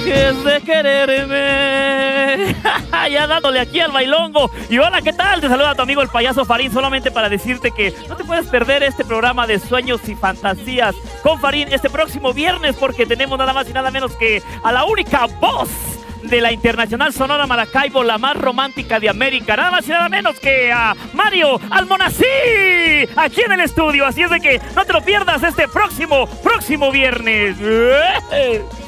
dejes de quererme. Ya dándole aquí al bailongo. Y hola, ¿qué tal? Te saluda tu amigo el payaso Farín, solamente para decirte que no te puedes perder este programa de sueños y fantasías con Farín este próximo viernes, porque tenemos nada más y nada menos que a la única voz de la Internacional Sonora Maracaibo, la más romántica de América, nada más y nada menos que a Mario Almonací aquí en el estudio. Así es de que no te lo pierdas este próximo viernes.